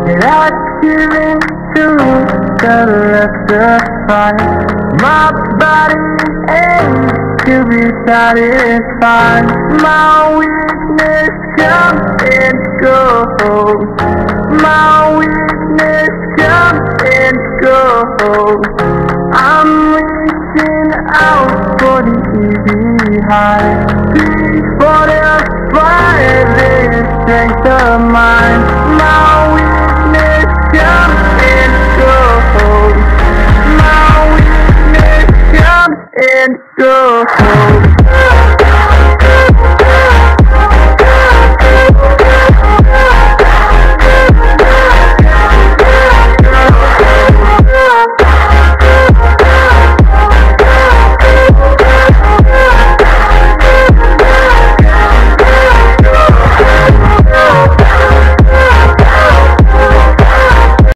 And I give in to the left of fire. My body aches to be satisfied. My weakness comes and goes. My weakness comes and goes. I'm reaching out for the easy high. For the fire, this strength of mine. My weakness comes and goes. My weakness comes and goes.